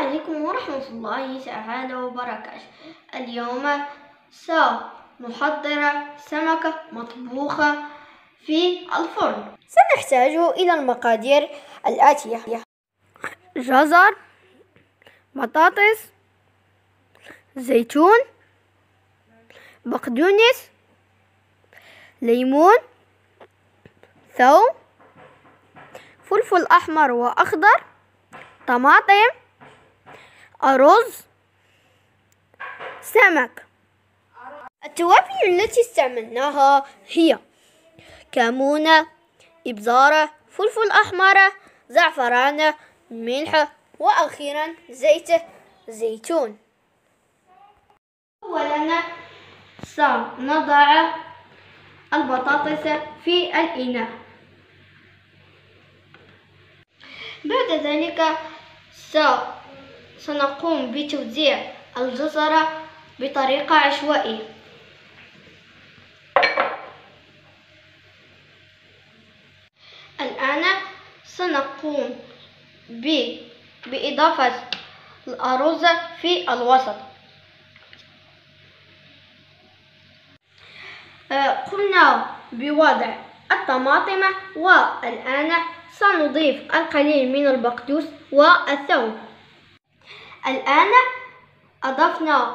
عليكم ورحمة الله تعالى وبركاته. اليوم سنحضر سمكة مطبوخة في الفرن. سنحتاج إلى المقادير الآتية: جزر، بطاطس، زيتون، بقدونس، ليمون، ثوم، فلفل أحمر وأخضر، طماطم، أرز، سمك. التوابل التي استعملناها هي كمون، إبزار، فلفل أحمر، زعفران، ملح، وأخيرا زيت زيتون. أولا سنضع البطاطس في الإناء. بعد ذلك سنقوم بتوزيع الجزر بطريقة عشوائية. الآن سنقوم بإضافة الأرز في الوسط. قمنا بوضع الطماطم، والآن سنضيف القليل من البقدونس والثوم. الآن أضفنا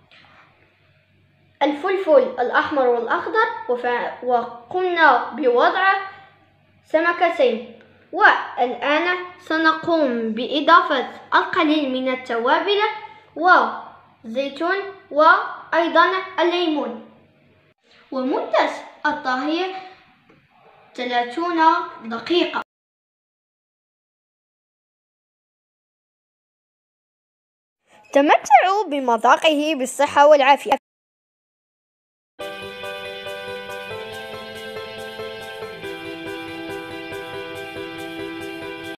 الفلفل الأحمر والأخضر وقمنا بوضع سمكتين، والآن سنقوم بإضافة القليل من التوابل وزيتون وأيضا الليمون. ومدة الطهي 30 دقيقة. تمتعوا بمذاقه بالصحة والعافية.